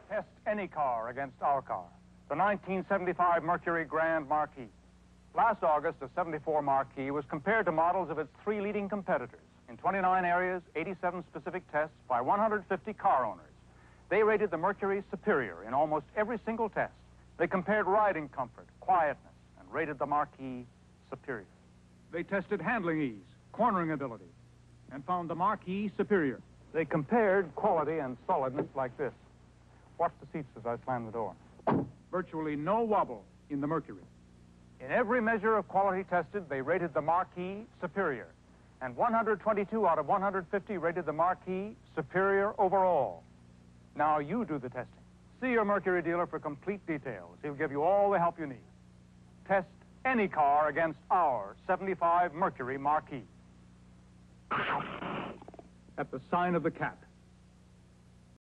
Test any car against our car, the 1975 Mercury Grand Marquis. Last August, a 74 Marquis was compared to models of its three leading competitors in 29 areas, 87 specific tests by 150 car owners. They rated the Mercury superior in almost every single test. They compared riding comfort, quietness, and rated the Marquis superior. They tested handling ease, cornering ability, and found the Marquis superior. They compared quality and solidness like this. Watch the seats as I slam the door. Virtually no wobble in the Mercury. In every measure of quality tested, they rated the Marquis superior. And 122 out of 150 rated the Marquis superior overall. Now you do the testing. See your Mercury dealer for complete details. He'll give you all the help you need. Test any car against our 75 Mercury Marquis. At the sign of the cat.